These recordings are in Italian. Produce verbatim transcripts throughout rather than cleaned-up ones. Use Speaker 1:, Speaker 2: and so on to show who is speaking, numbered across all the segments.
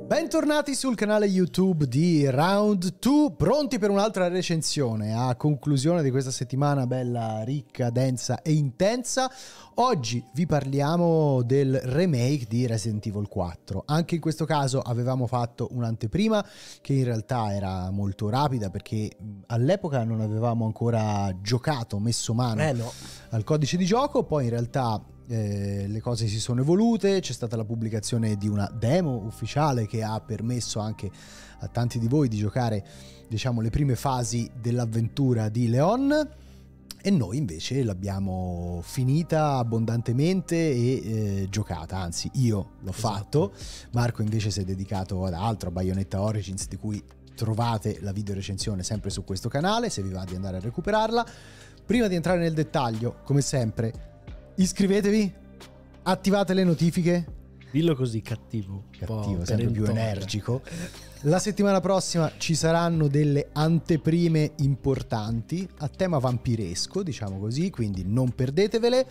Speaker 1: Bentornati sul canale YouTube di Round due, pronti per un'altra recensione a conclusione di questa settimana bella, ricca, densa e intensa. Oggi vi parliamo del remake di Resident Evil quattro. Anche in questo caso avevamo fatto un'anteprima che in realtà era molto rapida perché all'epoca non avevamo ancora giocato, messo mano
Speaker 2: eh no.
Speaker 1: al codice di gioco. Poi in realtà Eh, le cose si sono evolute, c'è stata la pubblicazione di una demo ufficiale che ha permesso anche a tanti di voi di giocare, diciamo, le prime fasi dell'avventura di Leon, e noi invece l'abbiamo finita abbondantemente e eh, giocata, anzi io l'ho
Speaker 2: esatto.
Speaker 1: fatto. Marco invece si è dedicato ad altro, a Bayonetta Origins, di cui trovate la video recensione sempre su questo canale se vi va di andare a recuperarla. Prima di entrare nel dettaglio, come sempre, iscrivetevi, attivate le notifiche.
Speaker 2: Dillo così, cattivo.
Speaker 1: Cattivo, sempre più energico. La settimana prossima ci saranno delle anteprime importanti a tema vampiresco, diciamo così, quindi non perdetevele.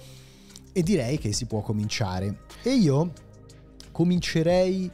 Speaker 1: E direi che si può cominciare. E io comincerei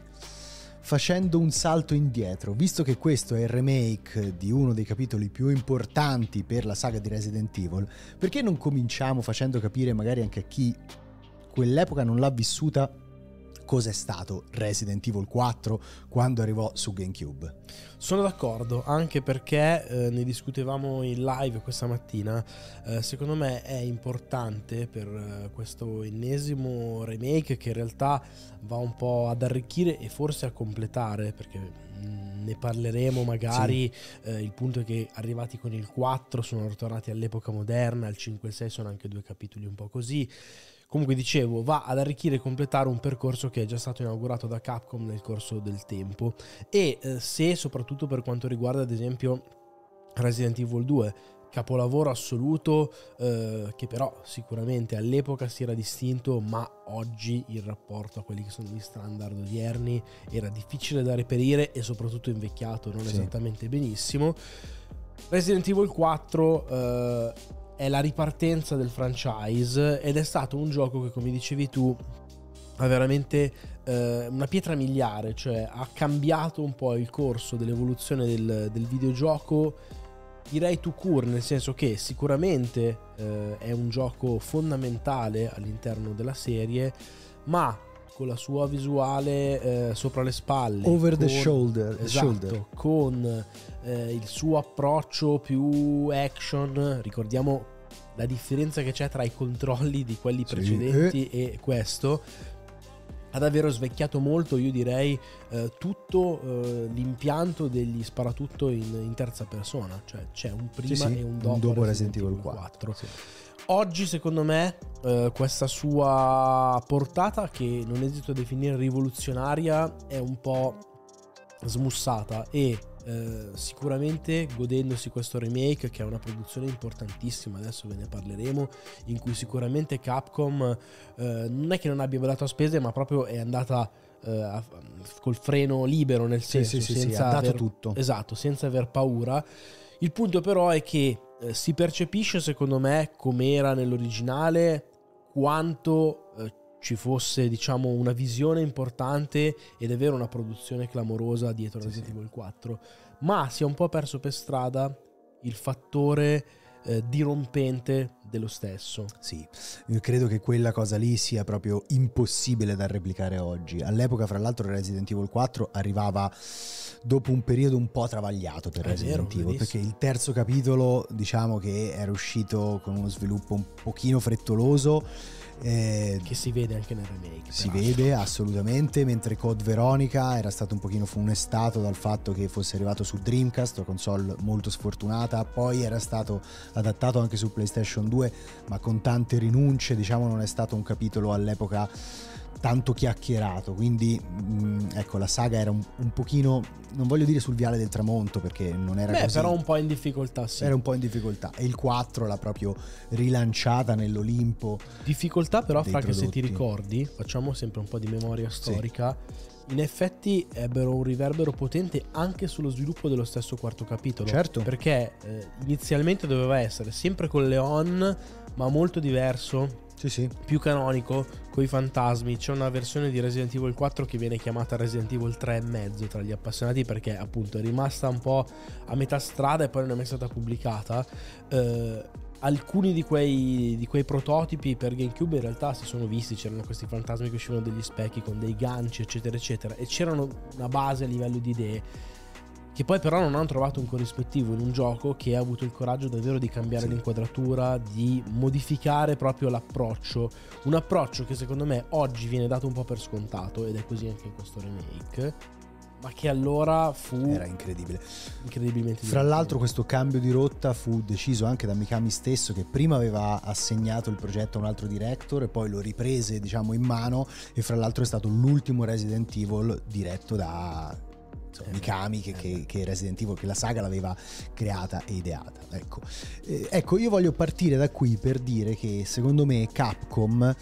Speaker 1: facendo un salto indietro, visto che questo è il remake di uno dei capitoli più importanti per la saga di Resident Evil. Perché non cominciamo facendo capire magari anche a chi quell'epoca non l'ha vissuta cos'è stato Resident Evil quattro quando arrivò su GameCube?
Speaker 2: Sono d'accordo, anche perché eh, ne discutevamo in live questa mattina. Eh, secondo me è importante per eh, questo ennesimo remake, che in realtà va un po' ad arricchire e forse a completare, perché mh, ne parleremo magari. Sì. Eh, il punto è che arrivati con il quattro sono ritornati all'epoca moderna, il cinque e il sei sono anche due capitoli un po' così. Comunque dicevo, va ad arricchire e completare un percorso che è già stato inaugurato da Capcom nel corso del tempo. E eh, se soprattutto per quanto riguarda ad esempio Resident Evil due, capolavoro assoluto, eh, che però sicuramente all'epoca si era distinto, ma oggi in rapporto a quelli che sono gli standard odierni era difficile da reperire e soprattutto invecchiato non sì. esattamente benissimo. Resident Evil quattro eh, è la ripartenza del franchise ed è stato un gioco che, come dicevi tu, ha veramente eh, una pietra miliare, cioè ha cambiato un po' il corso dell'evoluzione del, del videogioco, direi tout court, nel senso che sicuramente eh, è un gioco fondamentale all'interno della serie, ma con la sua visuale eh, sopra le spalle,
Speaker 1: over
Speaker 2: con,
Speaker 1: the shoulder,
Speaker 2: esatto,
Speaker 1: shoulder.
Speaker 2: con eh, il suo approccio più action. Ricordiamo la differenza che c'è tra i controlli di quelli sì. precedenti eh. e questo. Ha davvero svecchiato molto, io direi, eh, tutto eh, l'impianto degli sparatutto in, in terza persona, cioè c'è un prima
Speaker 1: sì, sì,
Speaker 2: e un dopo,
Speaker 1: un dopo
Speaker 2: Resident Evil quattro. Sì. Oggi secondo me eh, questa sua portata, che non esito a definire rivoluzionaria, è un po' smussata e eh, sicuramente godendosi questo remake, che è una produzione importantissima, adesso ve ne parleremo, in cui sicuramente Capcom eh, non è che non abbia velato a spese, ma proprio è andata eh, a, col freno libero, nel senso
Speaker 1: sì, sì, sì,
Speaker 2: senza
Speaker 1: sì, ha dato
Speaker 2: aver,
Speaker 1: tutto.
Speaker 2: Esatto, senza aver paura. Il punto però è che eh, si percepisce, secondo me, come era nell'originale, quanto eh, ci fosse, diciamo, una visione importante ed è vero una produzione clamorosa dietro Resident sì, Evil quattro, ma si è un po' perso per strada il fattore eh, dirompente dello stesso.
Speaker 1: Sì, io credo che quella cosa lì sia proprio impossibile da replicare oggi. All'epoca, fra l'altro, Resident Evil quattro arrivava dopo un periodo un po' travagliato per Resident Evil, perché il terzo capitolo, diciamo che era uscito con uno sviluppo un pochino frettoloso, eh,
Speaker 2: che si vede anche nel remake.
Speaker 1: Si vede assolutamente, mentre Code Veronica era stato un pochino funestato dal fatto che fosse arrivato su Dreamcast, una console molto sfortunata, poi era stato adattato anche su PlayStation due, ma con tante rinunce, diciamo non è stato un capitolo all'epoca tanto chiacchierato, quindi mh, ecco, la saga era un, un pochino, non voglio dire sul viale del tramonto perché non era
Speaker 2: Beh,
Speaker 1: così,
Speaker 2: però un po' in difficoltà, sì.
Speaker 1: Era un po' in difficoltà, e il quattro l'ha proprio rilanciata nell'Olimpo.
Speaker 2: Difficoltà però, fra che se ti
Speaker 1: prodotti.
Speaker 2: ricordi, facciamo sempre un po' di memoria storica, sì. In effetti ebbero un riverbero potente anche sullo sviluppo dello stesso quarto capitolo.
Speaker 1: Certo.
Speaker 2: Perché eh, inizialmente doveva essere sempre con Leon, ma molto diverso
Speaker 1: Sì, sì.
Speaker 2: più canonico, coi fantasmi. C'è una versione di Resident Evil quattro che viene chiamata Resident Evil tre e mezzo tra gli appassionati, perché appunto è rimasta un po' a metà strada e poi non è mai stata pubblicata. Eh, alcuni di quei, di quei prototipi per GameCube in realtà si sono visti, c'erano questi fantasmi che uscivano dagli specchi con dei ganci eccetera eccetera, e c'erano una base a livello di idee che poi però non hanno trovato un corrispettivo in un gioco che ha avuto il coraggio davvero di cambiare
Speaker 1: Sì.
Speaker 2: l'inquadratura, di modificare proprio l'approccio, un approccio che secondo me oggi viene dato un po' per scontato, ed è così anche in questo remake, ma che allora fu
Speaker 1: Era incredibile.
Speaker 2: incredibilmente
Speaker 1: Fra
Speaker 2: divertente.
Speaker 1: l'altro questo cambio di rotta fu deciso anche da Mikami stesso, che prima aveva assegnato il progetto a un altro director e poi lo riprese, diciamo, in mano, e fra l'altro è stato l'ultimo Resident Evil diretto da insomma,
Speaker 2: Eh,
Speaker 1: Mikami che,
Speaker 2: eh.
Speaker 1: che, che Resident Evil, che la saga l'aveva creata e ideata. Ecco. Eh, ecco, io voglio partire da qui per dire che secondo me Capcom, al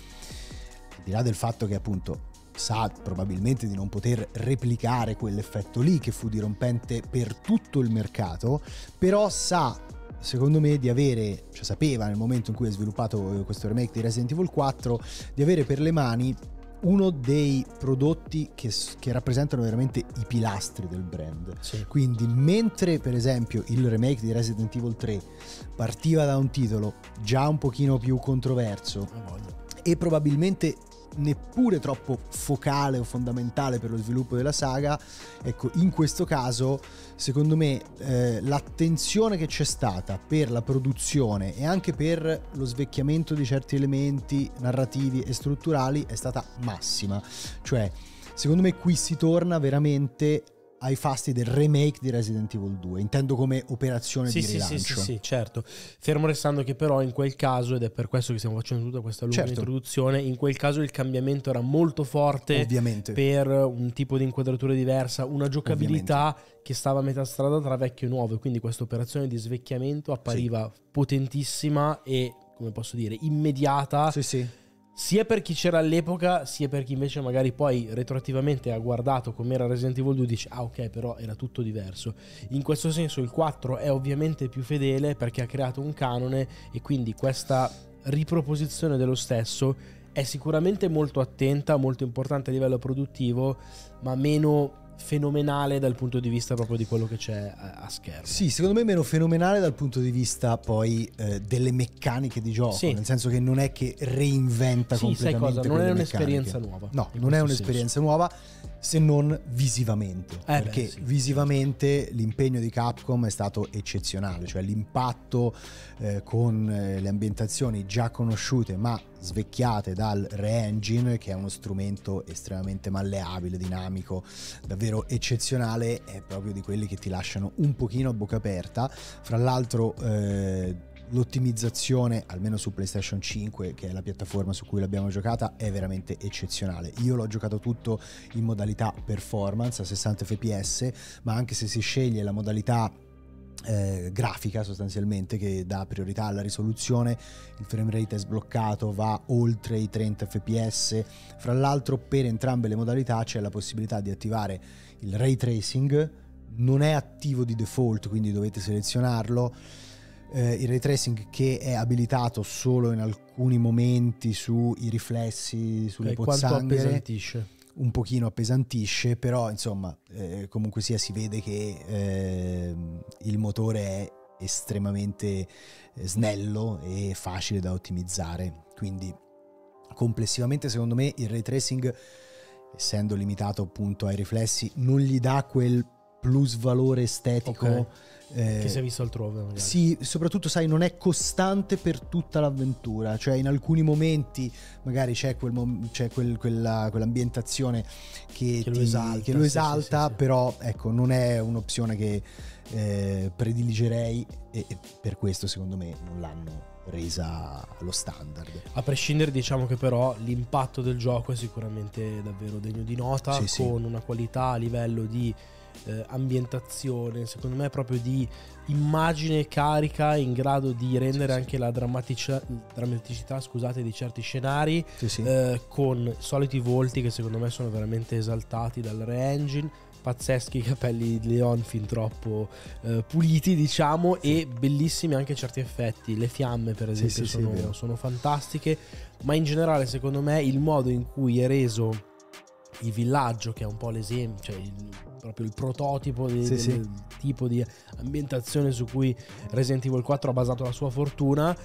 Speaker 1: di là del fatto che appunto sa probabilmente di non poter replicare quell'effetto lì che fu dirompente per tutto il mercato, però sa, secondo me, di avere, cioè sapeva nel momento in cui ha sviluppato questo remake di Resident Evil quattro, di avere per le mani uno dei prodotti che, che rappresentano veramente i pilastri del brand.
Speaker 2: Sì.
Speaker 1: Quindi mentre per esempio il remake di Resident Evil tre partiva da un titolo già un pochino più controverso
Speaker 2: Ah, voglio.
Speaker 1: e probabilmente neppure troppo focale o fondamentale per lo sviluppo della saga, ecco, in questo caso secondo me eh, l'attenzione che c'è stata per la produzione e anche per lo svecchiamento di certi elementi narrativi e strutturali è stata massima. Cioè secondo me qui si torna veramente ai fasti del remake di Resident Evil due, intendo come operazione
Speaker 2: Sì,
Speaker 1: di
Speaker 2: sì,
Speaker 1: rilancio.
Speaker 2: sì, sì, sì, certo. Fermo restando che però in quel caso, ed è per questo che stiamo facendo tutta questa lunga
Speaker 1: Certo.
Speaker 2: introduzione, in quel caso il cambiamento era molto forte,
Speaker 1: Ovviamente.
Speaker 2: per un tipo di inquadratura diversa, una giocabilità
Speaker 1: Ovviamente.
Speaker 2: che stava a metà strada tra vecchio e nuovo, e quindi questa operazione di svecchiamento appariva potentissima e, come posso dire, immediata.
Speaker 1: Sì, sì.
Speaker 2: Sia per chi c'era all'epoca, sia per chi invece magari poi retroattivamente ha guardato com'era Resident Evil due e dice ah ok, però era tutto diverso. In questo senso il quattro è ovviamente più fedele perché ha creato un canone, e quindi questa riproposizione dello stesso è sicuramente molto attenta, molto importante a livello produttivo, ma meno fenomenale dal punto di vista proprio di quello che c'è a, a schermo.
Speaker 1: Sì, secondo me meno fenomenale dal punto di vista poi eh, delle meccaniche di gioco,
Speaker 2: Sì.
Speaker 1: nel senso che non è che reinventa
Speaker 2: Sì,
Speaker 1: completamente
Speaker 2: sai cosa? Non
Speaker 1: quelle
Speaker 2: è
Speaker 1: meccaniche.
Speaker 2: un'esperienza nuova.
Speaker 1: No,
Speaker 2: in
Speaker 1: non è
Speaker 2: questo
Speaker 1: un'esperienza
Speaker 2: senso.
Speaker 1: nuova, se non visivamente,
Speaker 2: Eh
Speaker 1: perché
Speaker 2: beh, sì,
Speaker 1: visivamente l'impegno di Capcom è stato eccezionale, cioè l'impatto eh, con eh, le ambientazioni già conosciute ma svecchiate dal re-engine, che è uno strumento estremamente malleabile, dinamico, davvero eccezionale, è proprio di quelli che ti lasciano un pochino a bocca aperta. Fra l'altro eh, l'ottimizzazione, almeno su PlayStation cinque, che è la piattaforma su cui l'abbiamo giocata, è veramente eccezionale. Io l'ho giocato tutto in modalità performance a sessanta effe pi esse, ma anche se si sceglie la modalità Eh, grafica sostanzialmente, che dà priorità alla risoluzione, il frame rate è sbloccato, va oltre i trenta effe pi esse. Fra l'altro per entrambe le modalità c'è la possibilità di attivare il ray tracing, non è attivo di default, quindi dovete selezionarlo. Eh, il ray tracing che è abilitato solo in alcuni momenti sui riflessi, sulle
Speaker 2: E quanto
Speaker 1: pozzanghere,
Speaker 2: appesantisce?
Speaker 1: un pochino appesantisce, però insomma eh, comunque sia si vede che eh, il motore è estremamente eh, snello e facile da ottimizzare, quindi complessivamente secondo me il ray tracing, essendo limitato appunto ai riflessi, non gli dà quel plus valore estetico
Speaker 2: Ok.
Speaker 1: eh,
Speaker 2: Che si è visto altrove magari.
Speaker 1: sì, soprattutto sai, non è costante per tutta l'avventura, cioè in alcuni momenti magari c'è, quel mom- c'è quel- quella, quell'ambientazione che,
Speaker 2: Che lo
Speaker 1: ti-
Speaker 2: esalta,
Speaker 1: che lo
Speaker 2: sì,
Speaker 1: esalta,
Speaker 2: sì, sì, sì.
Speaker 1: però ecco, non è un'opzione che eh, prediligerei, e, e per questo secondo me non l'hanno resa allo standard.
Speaker 2: A prescindere, diciamo che però l'impatto del gioco è sicuramente davvero degno di nota,
Speaker 1: Sì, sì.
Speaker 2: con una qualità a livello di eh, ambientazione, secondo me proprio di immagine carica, in grado di rendere
Speaker 1: Sì, sì.
Speaker 2: anche la drammaticità, drammaticità scusate, di certi scenari,
Speaker 1: Sì, sì.
Speaker 2: eh, con soliti volti che secondo me sono veramente esaltati dal re-engine. pazzeschi capelli di Leon, fin troppo eh, puliti, diciamo, sì. E bellissimi anche certi effetti. Le fiamme, per esempio, sì, sì, sono, sì, sono fantastiche. Ma in generale, secondo me, il modo in cui è reso il villaggio, che è un po' l'esempio, cioè il, proprio il prototipo di,
Speaker 1: sì,
Speaker 2: del
Speaker 1: sì.
Speaker 2: tipo di ambientazione su cui Resident Evil quattro ha basato la sua fortuna,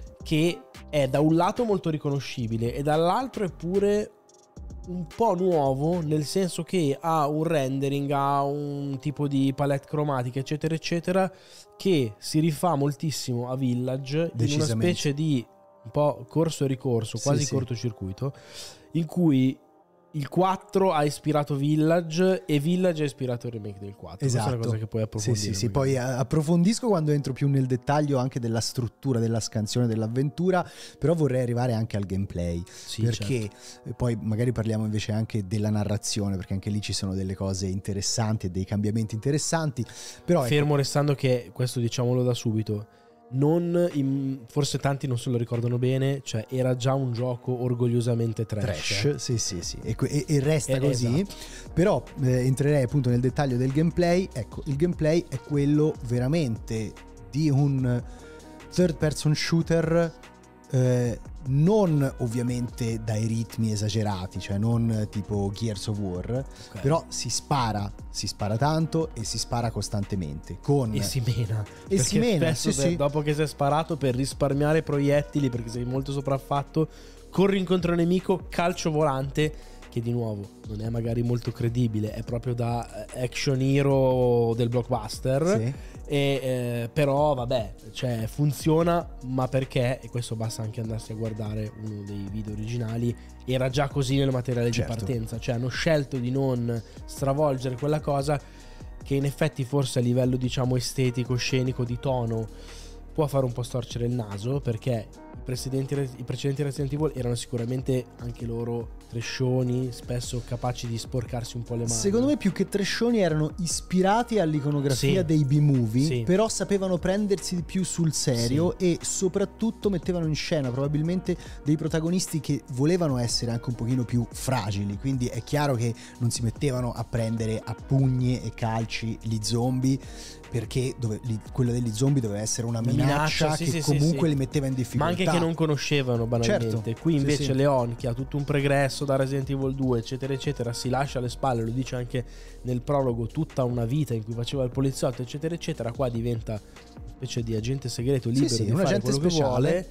Speaker 2: che è da un lato molto riconoscibile e dall'altro è pure un po' nuovo, nel senso che ha un rendering, ha un tipo di palette cromatica, eccetera eccetera, che si rifà moltissimo a Village, in una specie di un po' corso e ricorso, quasi
Speaker 1: sì,
Speaker 2: cortocircuito, in cui il quattro ha ispirato Village e Village ha ispirato il remake del quattro.
Speaker 1: Esatto.
Speaker 2: Questa è una cosa che puoi approfondire.
Speaker 1: Sì, sì, sì. Poi approfondisco quando entro più nel dettaglio anche della struttura, della scansione dell'avventura, però vorrei arrivare anche al gameplay, sì, perché certo. Poi magari parliamo invece anche della narrazione, perché anche lì ci sono delle cose interessanti e dei cambiamenti interessanti. Però
Speaker 2: fermo
Speaker 1: ecco,
Speaker 2: restando che, questo diciamolo da subito, non in, forse tanti non se lo ricordano bene, cioè era già un gioco orgogliosamente trash,
Speaker 1: trash sì sì sì e, e, e resta
Speaker 2: eh,
Speaker 1: così,
Speaker 2: esatto.
Speaker 1: Però eh, entrerei appunto nel dettaglio del gameplay. Ecco, il gameplay è quello veramente di un third person shooter, eh, non ovviamente dai ritmi esagerati, cioè non tipo Gears of War, okay. Però si spara, si spara tanto e si spara costantemente con...
Speaker 2: e si mena
Speaker 1: e si mena sì,
Speaker 2: per,
Speaker 1: sì.
Speaker 2: Dopo che si è sparato, per risparmiare proiettili perché sei molto sopraffatto, corri incontro al nemico, calcio volante, che di nuovo non è magari molto credibile, è proprio da action hero del blockbuster, sì. E, eh, però vabbè, cioè funziona, ma perché, e questo basta anche andarsi a guardare uno dei video originali, era già così nel materiale certo. di partenza, cioè hanno scelto di non stravolgere quella cosa che in effetti forse a livello diciamo estetico, scenico, di tono può fare un po' storcere il naso, perché i precedenti, i precedenti Resident Evil erano sicuramente anche loro trashoni, spesso capaci di sporcarsi un po' le mani.
Speaker 1: Secondo me più che trashoni erano ispirati all'iconografia
Speaker 2: sì.
Speaker 1: dei B-movie,
Speaker 2: sì.
Speaker 1: però sapevano prendersi di più sul serio, sì. E soprattutto mettevano in scena probabilmente dei protagonisti che volevano essere anche un pochino più fragili, quindi è chiaro che non si mettevano a prendere a pugni e calci gli zombie, perché dove, li, quello degli zombie doveva essere una minaccia, minaccia sì, che sì, comunque sì, li metteva in difficoltà,
Speaker 2: ma anche che non conoscevano banalmente, certo. Qui invece sì, sì. Leon, che ha tutto un pregresso da Resident Evil due eccetera eccetera, si lascia alle spalle, lo dice anche nel prologo, tutta una vita in cui faceva il poliziotto eccetera eccetera, qua diventa una specie di agente segreto libero, sì, sì, di
Speaker 1: un
Speaker 2: fare
Speaker 1: agente
Speaker 2: quello
Speaker 1: speciale.
Speaker 2: Che vuole.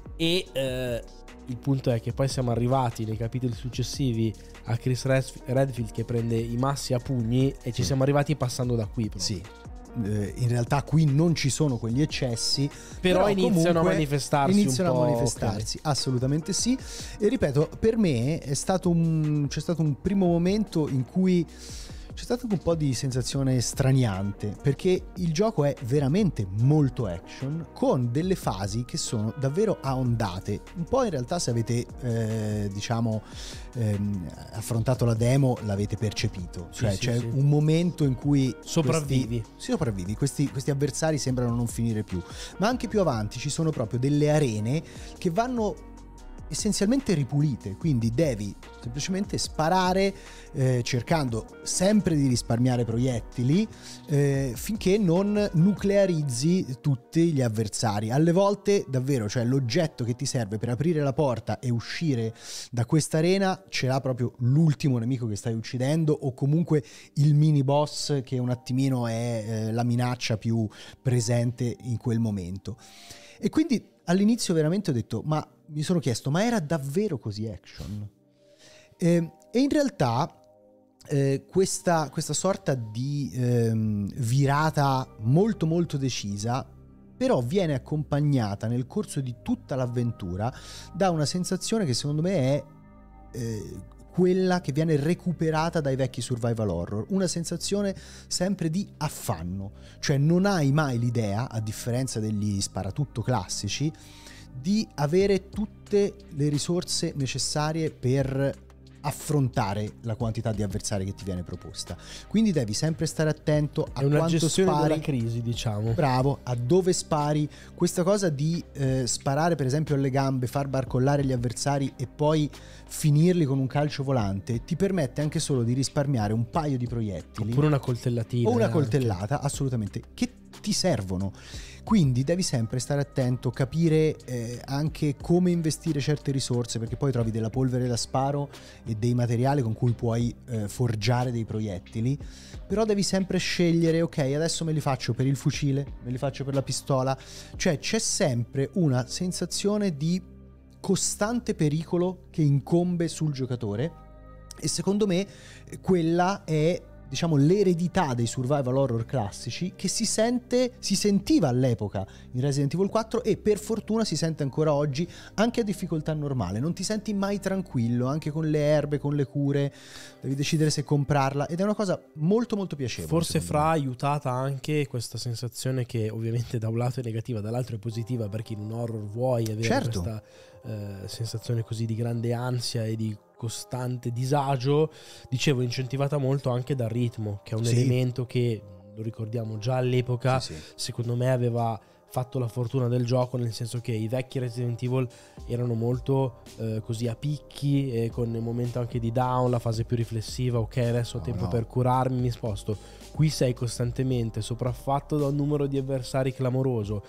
Speaker 2: E eh, il punto è che poi siamo arrivati nei capitoli successivi a Chris Redfield che prende i massi a pugni, e ci siamo arrivati passando da qui proprio.
Speaker 1: Sì. In realtà qui non ci sono quegli eccessi,
Speaker 2: però, però iniziano a manifestarsi
Speaker 1: iniziano
Speaker 2: un po',
Speaker 1: a manifestarsi okay. Assolutamente sì. E ripeto, per me è stato un c'è stato un primo momento in cui c'è stato un po' di sensazione straniante, perché il gioco è veramente molto action, con delle fasi che sono davvero a ondate. Un po' in realtà, se avete eh, diciamo ehm, affrontato la demo, l'avete percepito, cioè sì, c'è sì. un momento in cui
Speaker 2: sopravvivi
Speaker 1: questi, sopravvivi questi, questi avversari sembrano non finire più, ma anche più avanti ci sono proprio delle arene che vanno essenzialmente ripulite, quindi devi semplicemente sparare eh, cercando sempre di risparmiare proiettili eh, finché non nuclearizzi tutti gli avversari. Alle volte davvero, cioè l'oggetto che ti serve per aprire la porta e uscire da questa arena ce l'ha proprio l'ultimo nemico che stai uccidendo, o comunque il mini boss che un attimino è eh, la minaccia più presente in quel momento. E quindi all'inizio veramente ho detto, ma mi sono chiesto, ma era davvero così action? E, e in realtà eh, questa, questa sorta di ehm, virata molto molto decisa però viene accompagnata nel corso di tutta l'avventura da una sensazione che secondo me è eh, quella che viene recuperata dai vecchi survival horror, una sensazione sempre di affanno, cioè non hai mai l'idea, a differenza degli sparatutto classici, di avere tutte le risorse necessarie per affrontare la quantità di avversari che ti viene proposta. Quindi devi sempre stare attento a
Speaker 2: è una
Speaker 1: quanto
Speaker 2: gestione
Speaker 1: spari,
Speaker 2: della crisi, diciamo.
Speaker 1: bravo, a dove spari. Questa cosa di eh, sparare per esempio alle gambe, far barcollare gli avversari e poi finirli con un calcio volante ti permette anche solo di risparmiare un paio di proiettili
Speaker 2: oppure una coltellatina
Speaker 1: o una
Speaker 2: anche.
Speaker 1: coltellata, assolutamente, che ti servono. Quindi devi sempre stare attento, capire eh, anche come investire certe risorse, perché poi trovi della polvere da sparo e dei materiali con cui puoi eh, forgiare dei proiettili, però devi sempre scegliere, ok, adesso me li faccio per il fucile, me li faccio per la pistola, cioè c'è sempre una sensazione di costante pericolo che incombe sul giocatore e secondo me quella è, diciamo, l'eredità dei survival horror classici che si sente, si sentiva all'epoca in Resident Evil quattro e per fortuna si sente ancora oggi anche a difficoltà normale. Non ti senti mai tranquillo, anche con le erbe, con le cure, devi decidere se comprarla ed è una cosa molto molto piacevole.
Speaker 2: Forse fra
Speaker 1: me.
Speaker 2: aiutata anche questa sensazione che ovviamente da un lato è negativa, dall'altro è positiva, perché in un horror vuoi avere
Speaker 1: certo.
Speaker 2: questa eh, sensazione così di grande ansia e di costante disagio, dicevo, incentivata molto anche dal ritmo, che è un
Speaker 1: sì.
Speaker 2: elemento che, lo ricordiamo già all'epoca,
Speaker 1: sì, sì.
Speaker 2: secondo me aveva fatto la fortuna del gioco, nel senso che i vecchi Resident Evil erano molto eh, così a picchi e con il momento anche di down, la fase più riflessiva, ok adesso ho
Speaker 1: no,
Speaker 2: tempo
Speaker 1: no.
Speaker 2: per curarmi, mi sposto. Qui sei costantemente sopraffatto da un numero di avversari clamoroso,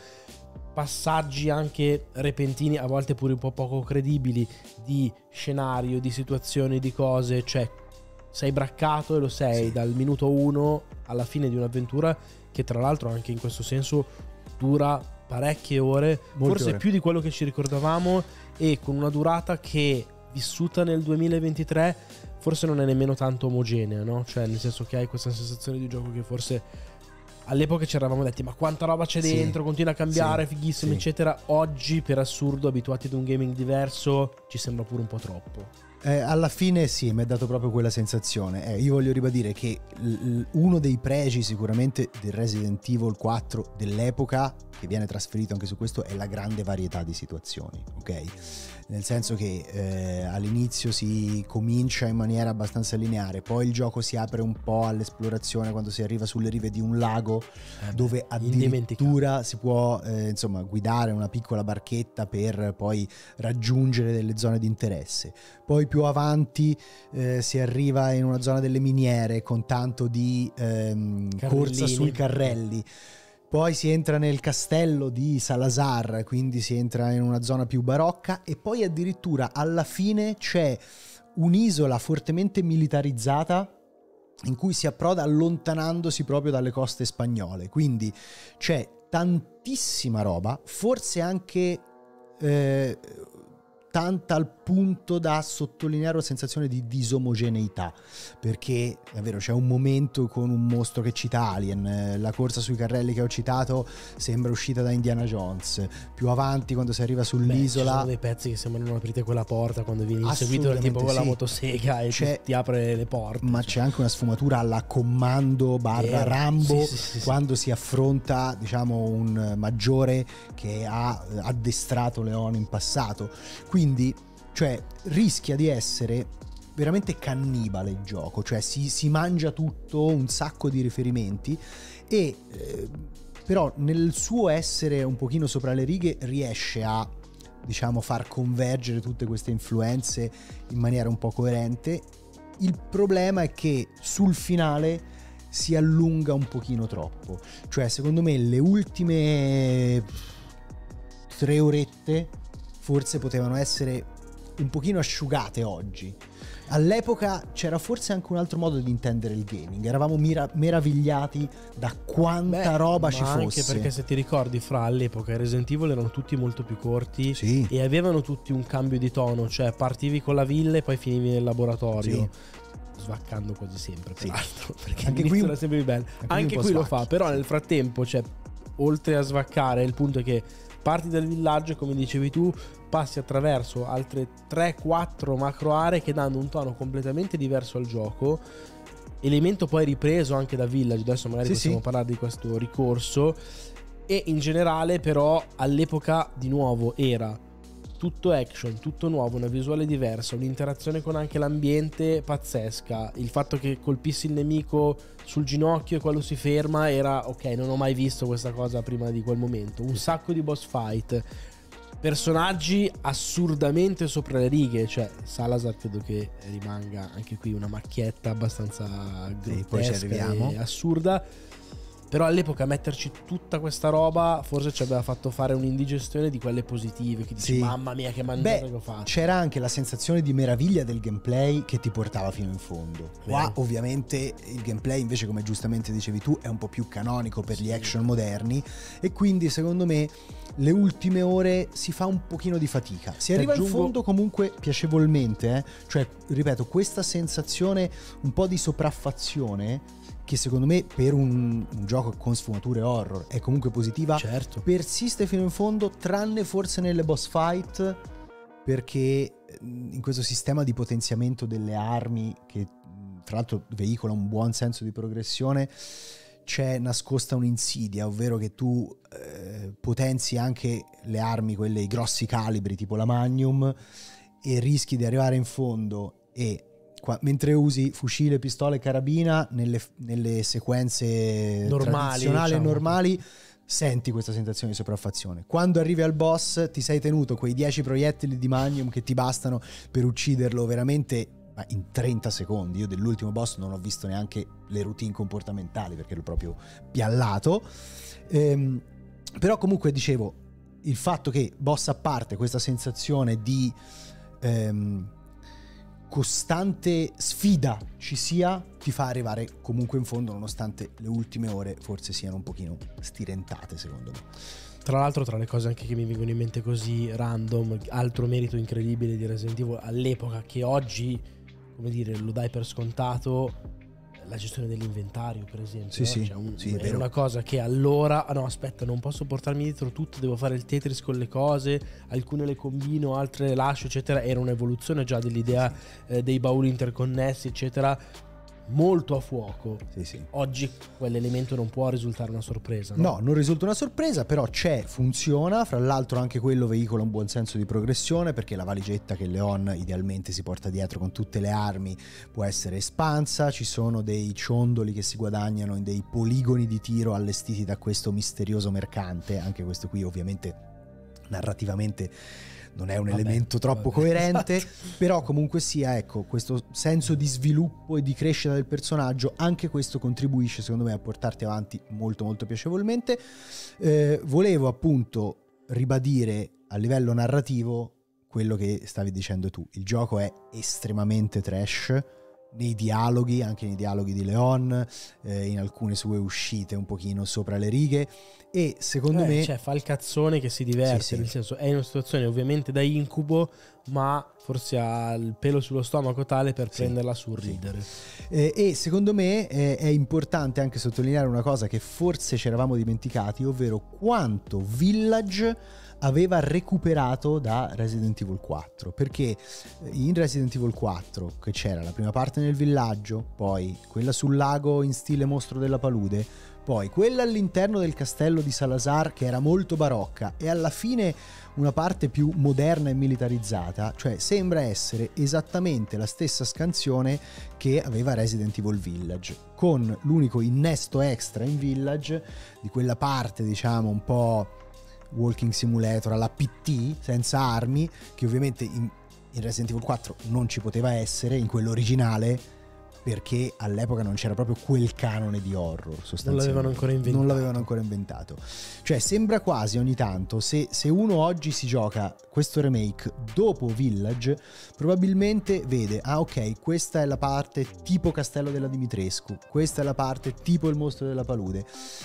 Speaker 2: passaggi anche repentini, a volte pure un po' poco credibili, di scenario, di situazioni, di cose, cioè sei braccato e lo sei sì. dal minuto uno alla fine di un'avventura che tra l'altro anche in questo senso dura parecchie ore,
Speaker 1: Molte
Speaker 2: forse
Speaker 1: ore.
Speaker 2: più di quello che ci ricordavamo, e con una durata che vissuta nel duemilaventitré forse non è nemmeno tanto omogenea, no? Cioè nel senso che hai questa sensazione di gioco che forse all'epoca ci eravamo detti ma quanta roba c'è
Speaker 1: sì,
Speaker 2: dentro, continua a cambiare,
Speaker 1: sì,
Speaker 2: fighissimo
Speaker 1: sì.
Speaker 2: eccetera. Oggi per assurdo, abituati ad un gaming diverso, ci sembra pure un po' troppo.
Speaker 1: Eh, alla fine sì, mi è dato proprio quella sensazione. Eh, io voglio ribadire che l- uno dei pregi sicuramente del Resident Evil quattro dell'epoca, che viene trasferito anche su questo, è la grande varietà di situazioni, ok? Nel senso che eh, all'inizio si comincia in maniera abbastanza lineare, poi il gioco si apre un po' all'esplorazione quando si arriva sulle rive di un lago, eh dove addirittura si può eh, insomma guidare una piccola barchetta per poi raggiungere delle zone di interesse. Poi più avanti eh, si arriva in una zona delle miniere con tanto di ehm, corsa sui carrelli. Poi si entra nel castello di Salazar, quindi si entra in una zona più barocca e poi addirittura alla fine c'è un'isola fortemente militarizzata in cui si approda allontanandosi proprio dalle coste spagnole. Quindi c'è tantissima roba, forse anche eh, tanta al punto da sottolineare la sensazione di disomogeneità, perché è vero c'è un momento con un mostro che cita Alien, la corsa sui carrelli che ho citato sembra uscita da Indiana Jones, più avanti quando si arriva sull'isola
Speaker 2: Beh, ci sono dei pezzi che sembrano aprire quella porta quando vieni inseguito dal tipo con
Speaker 1: sì.
Speaker 2: la motosega e ti, ti apre le porte,
Speaker 1: ma
Speaker 2: cioè.
Speaker 1: C'è anche una sfumatura alla Commando barra
Speaker 2: Vero.
Speaker 1: Rambo,
Speaker 2: sì, sì, sì,
Speaker 1: quando
Speaker 2: sì.
Speaker 1: si affronta diciamo un maggiore che ha addestrato Leone in passato, quindi cioè rischia di essere veramente cannibale il gioco, cioè si, si mangia tutto, un sacco di riferimenti e eh, però nel suo essere un pochino sopra le righe riesce a diciamo far convergere tutte queste influenze in maniera un po' coerente. Il problema è che sul finale si allunga un pochino troppo, cioè secondo me le ultime tre orette forse potevano essere un pochino asciugate oggi. All'epoca c'era forse anche un altro modo di intendere il gaming, eravamo mira- meravigliati da quanta
Speaker 2: Beh,
Speaker 1: roba
Speaker 2: ma
Speaker 1: ci
Speaker 2: anche
Speaker 1: fosse.
Speaker 2: perché se ti ricordi fra all'epoca i Resident Evil erano tutti molto più corti
Speaker 1: sì.
Speaker 2: e avevano tutti un cambio di tono, cioè partivi con la villa e poi finivi nel laboratorio. Sì. Svaccando quasi sempre peraltro, sì. Perché
Speaker 1: anche qui
Speaker 2: era sempre più bello. Anche,
Speaker 1: anche
Speaker 2: qui, qui lo fa, però nel frattempo, cioè, oltre a svaccare, il punto è che parti dal villaggio, come dicevi tu, passi attraverso altre tre quattro macro aree che danno un tono completamente diverso al gioco, elemento poi ripreso anche da Village, adesso magari sì, possiamo sì. parlare di questo ricorso, e in generale però all'epoca di nuovo era tutto action, tutto nuovo, una visuale diversa, un'interazione con anche l'ambiente pazzesca. Il fatto che colpissi il nemico sul ginocchio e quello si ferma era ok, non ho mai visto questa cosa prima di quel momento. Un sacco di boss fight, personaggi assurdamente sopra le righe, cioè Salazar credo che rimanga anche qui una macchietta abbastanza
Speaker 1: sì, poi ci arriviamo.
Speaker 2: e assurda. Però all'epoca metterci tutta questa roba forse ci aveva fatto fare un'indigestione di quelle positive, che dici
Speaker 1: sì.
Speaker 2: mamma mia che mangiata
Speaker 1: Beh,
Speaker 2: che ho fatto.
Speaker 1: C'era anche la sensazione di meraviglia del gameplay che ti portava fino in fondo. Qua
Speaker 2: Vero.
Speaker 1: ovviamente il gameplay invece, come giustamente dicevi tu, è un po' più canonico per
Speaker 2: Sì.
Speaker 1: gli action moderni, e quindi secondo me le ultime ore si fa un pochino di fatica. Si arriva
Speaker 2: aggiungo...
Speaker 1: in fondo comunque piacevolmente, eh? Cioè, ripeto, questa sensazione un po' di sopraffazione, che secondo me per un, un gioco con sfumature horror è comunque positiva,
Speaker 2: certo.
Speaker 1: persiste fino in fondo, tranne forse nelle boss fight, perché in questo sistema di potenziamento delle armi, che tra l'altro veicola un buon senso di progressione, c'è nascosta un'insidia, ovvero che tu eh, potenzi anche le armi, quelle i grossi calibri tipo la Magnum, e rischi di arrivare in fondo e Qua, mentre usi fucile, pistola e carabina nelle, nelle sequenze
Speaker 2: normali,
Speaker 1: tradizionali
Speaker 2: diciamo.
Speaker 1: e normali, senti questa sensazione di sopraffazione. Quando arrivi al boss ti sei tenuto quei dieci proiettili di Magnum che ti bastano per ucciderlo veramente in trenta secondi. Io dell'ultimo boss non ho visto neanche le routine comportamentali perché l'ho proprio piallato. Ehm, però comunque dicevo, il fatto che boss a parte questa sensazione di ehm, costante sfida ci sia, ti fa arrivare comunque in fondo, nonostante le ultime ore forse siano un pochino stirentate secondo me.
Speaker 2: Tra l'altro, tra le cose anche che mi vengono in mente così random, altro merito incredibile di Resident Evil all'epoca, che oggi, come dire, lo dai per scontato, la gestione dell'inventario, per esempio.
Speaker 1: Sì,
Speaker 2: no?
Speaker 1: sì,
Speaker 2: cioè un,
Speaker 1: sì,
Speaker 2: è una cosa che allora, ah no aspetta, non posso portarmi dietro tutto, devo fare il Tetris con le cose, alcune le combino, altre le lascio, eccetera. Era un'evoluzione già dell'idea eh, dei bauli interconnessi, eccetera, molto a fuoco.
Speaker 1: Sì, sì.
Speaker 2: Oggi quell'elemento non può risultare una sorpresa, no?
Speaker 1: No, non risulta una sorpresa, però c'è, funziona. Fra l'altro anche quello veicola un buon senso di progressione, perché la valigetta che Leon idealmente si porta dietro con tutte le armi può essere espansa, ci sono dei ciondoli che si guadagnano in dei poligoni di tiro allestiti da questo misterioso mercante. Anche questo qui ovviamente narrativamente non è un vabbè, elemento troppo vabbè. coerente, però comunque sia, ecco, questo senso di sviluppo e di crescita del personaggio, anche questo contribuisce secondo me a portarti avanti molto molto piacevolmente. Eh, volevo appunto ribadire a livello narrativo quello che stavi dicendo tu: il gioco è estremamente trash nei dialoghi, anche nei dialoghi di Leon, eh, in alcune sue uscite un pochino sopra le righe, e secondo
Speaker 2: eh,
Speaker 1: me
Speaker 2: cioè fa il cazzone che si diverte, sì, sì. Nel senso, è in una situazione ovviamente da incubo, ma forse ha il pelo sullo stomaco tale per sì, prenderla sul ridere.
Speaker 1: Sì. Eh, e secondo me eh, è importante anche sottolineare una cosa che forse ci eravamo dimenticati, ovvero quanto Village aveva recuperato da Resident Evil quattro, perché in Resident Evil quattro, che c'era la prima parte nel villaggio, poi quella sul lago in stile Mostro della Palude, poi quella all'interno del castello di Salazar che era molto barocca, e alla fine una parte più moderna e militarizzata, cioè sembra essere esattamente la stessa scansione che aveva Resident Evil Village, con l'unico innesto extra in Village di quella parte, diciamo, un po' walking simulator alla P T, senza armi, che ovviamente in, in Resident Evil quattro non ci poteva essere, in quello originale, perché all'epoca non c'era proprio quel canone di horror, sostanzialmente.
Speaker 2: Non l'avevano ancora inventato.
Speaker 1: Non l'avevano ancora inventato. Cioè sembra quasi ogni tanto, se, se uno oggi si gioca questo remake dopo Village, probabilmente vede, ah ok, questa è la parte tipo Castello della Dimitrescu, questa è la parte tipo Il Mostro della Palude,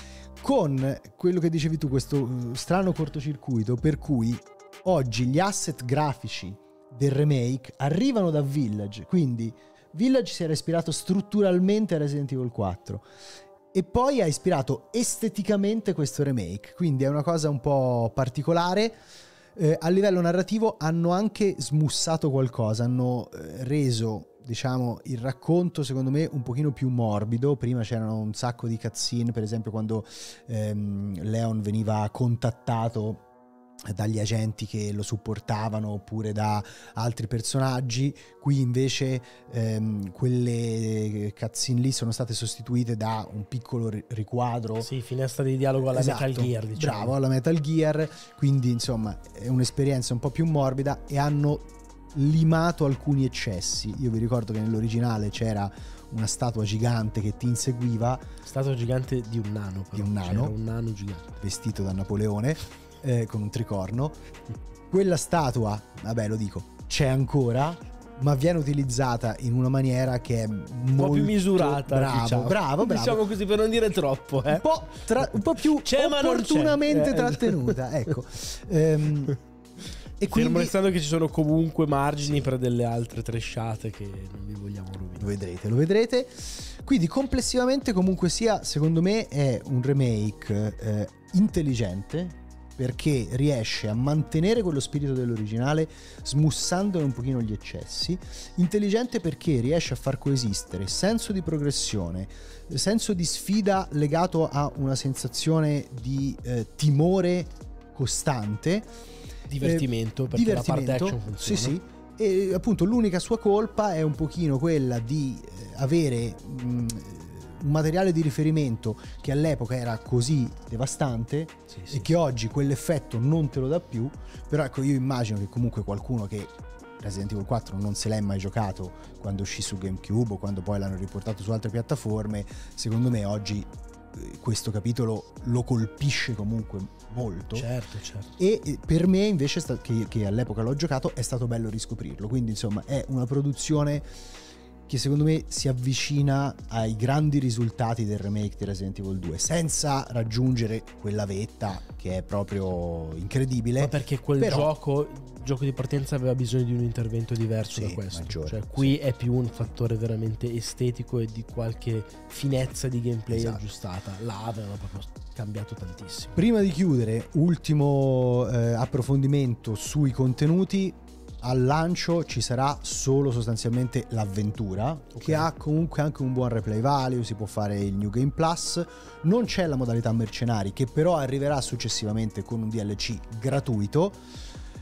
Speaker 1: con quello che dicevi tu, questo strano cortocircuito per cui oggi gli asset grafici del remake arrivano da Village, quindi Village si era ispirato strutturalmente a Resident Evil quattro e poi ha ispirato esteticamente questo remake, quindi è una cosa un po' particolare. Eh, a livello narrativo hanno anche smussato qualcosa, hanno eh, reso, diciamo, il racconto secondo me un pochino più morbido. Prima c'erano un sacco di cutscene, per esempio quando ehm, Leon veniva contattato dagli agenti che lo supportavano oppure da altri personaggi. Qui invece ehm, quelle cutscene lì sono state sostituite da un piccolo riquadro,
Speaker 2: sì, finestra di dialogo alla
Speaker 1: esatto,
Speaker 2: Metal Gear, diciamo.
Speaker 1: Bravo, alla Metal Gear, quindi insomma è un'esperienza un po' più morbida e hanno limato alcuni eccessi. Io vi ricordo che nell'originale c'era una statua gigante che ti inseguiva,
Speaker 2: statua gigante di un nano, però.
Speaker 1: di un nano,
Speaker 2: c'era un nano gigante
Speaker 1: vestito da Napoleone, eh, con un tricorno. Quella statua, vabbè, lo dico, c'è ancora, ma viene utilizzata in una maniera che è molto
Speaker 2: un po' più misurata,
Speaker 1: bravo,
Speaker 2: diciamo.
Speaker 1: bravo, bravo.
Speaker 2: Diciamo così, per non dire troppo, eh.
Speaker 1: un, po tra, un po' più
Speaker 2: c'è,
Speaker 1: opportunamente
Speaker 2: eh,
Speaker 1: trattenuta, ecco. ehm, E
Speaker 2: Fermo
Speaker 1: quindi
Speaker 2: restando che ci sono comunque margini, sì, per delle altre tresciate che non vi vogliamo rovinare.
Speaker 1: Lo vedrete, lo vedrete. Quindi complessivamente comunque sia, secondo me è un remake eh, intelligente, perché riesce a mantenere quello spirito dell'originale smussandone un pochino gli eccessi. Intelligente perché riesce a far coesistere senso di progressione, senso di sfida legato a una sensazione di eh, timore costante,
Speaker 2: divertimento, perché
Speaker 1: divertimento,
Speaker 2: la parte action funziona.
Speaker 1: Sì, sì. E appunto l'unica sua colpa è un pochino quella di avere mh, un materiale di riferimento che all'epoca era così devastante, sì, sì, e che sì, oggi quell'effetto non te lo dà più. Però ecco, io immagino che comunque qualcuno che Resident Evil quattro non se l'è mai giocato quando uscì su GameCube o quando poi l'hanno riportato su altre piattaforme, secondo me oggi questo capitolo lo colpisce comunque molto.
Speaker 2: Certo, certo.
Speaker 1: E per me invece, che, che all'epoca l'ho giocato, è stato bello riscoprirlo. Quindi insomma è una produzione che secondo me si avvicina ai grandi risultati del remake di Resident Evil due, senza raggiungere quella vetta che è proprio incredibile.
Speaker 2: Ma perché quel
Speaker 1: però,
Speaker 2: gioco gioco di partenza aveva bisogno di un intervento diverso, sì, da questo, maggiore, cioè qui sì, è più un fattore veramente estetico e di qualche finezza di gameplay, esatto, aggiustata. Là avevano proprio cambiato tantissimo.
Speaker 1: Prima di chiudere, ultimo eh, approfondimento sui contenuti. Al lancio ci sarà solo sostanzialmente l'avventura, okay, che ha comunque anche un buon replay value, si può fare il New Game Plus, non c'è la modalità mercenari che però arriverà successivamente con un D L C gratuito.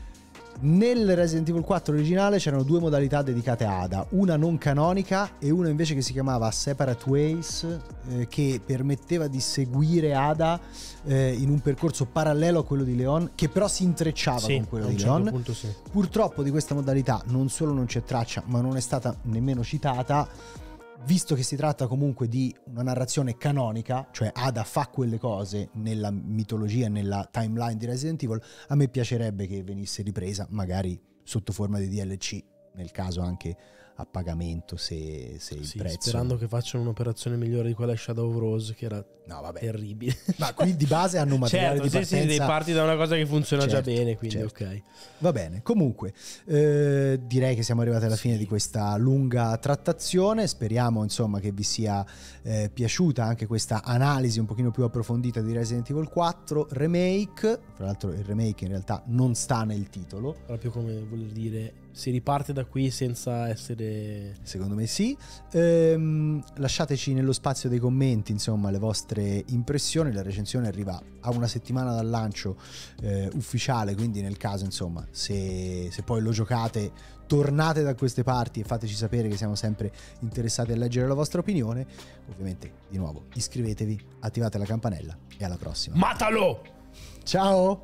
Speaker 1: Nel Resident Evil quattro originale c'erano due modalità dedicate a Ada, una non canonica e una invece che si chiamava Separate Ways, eh, che permetteva di seguire Ada eh, in un percorso parallelo a quello di Leon, che però si intrecciava, sì, con quello di
Speaker 2: certo
Speaker 1: Leon.
Speaker 2: Punto, sì.
Speaker 1: Purtroppo di questa modalità non solo non c'è traccia, ma non è stata nemmeno citata. Visto che si tratta comunque di una narrazione canonica, cioè Ada fa quelle cose nella mitologia, nella timeline di Resident Evil, a me piacerebbe che venisse ripresa magari sotto forma di D L C, nel caso anche a pagamento, se, se il
Speaker 2: sì,
Speaker 1: prezzo...
Speaker 2: Sperando che facciano un'operazione migliore di quella di Shadow of Rose, che era no, vabbè, terribile.
Speaker 1: Ma qui di base hanno un materiale, certo, di partenza...
Speaker 2: Sì, sì, parti da una cosa che funziona, certo, già bene, quindi
Speaker 1: certo,
Speaker 2: ok.
Speaker 1: Va bene, comunque eh, direi che siamo arrivati alla, sì, fine di questa lunga trattazione. Speriamo insomma che vi sia eh, piaciuta anche questa analisi un pochino più approfondita di Resident Evil quattro Remake. Tra l'altro il remake in realtà non sta nel titolo,
Speaker 2: proprio come voler dire si riparte da qui senza essere...
Speaker 1: Secondo me sì. Ehm, lasciateci nello spazio dei commenti insomma le vostre impressioni. La recensione arriva a una settimana dal lancio eh, ufficiale, quindi nel caso insomma se, se poi lo giocate, tornate da queste parti e fateci sapere, che siamo sempre interessati a leggere la vostra opinione. Ovviamente di nuovo iscrivetevi, attivate la campanella e alla prossima.
Speaker 2: Matalo!
Speaker 1: Ciao!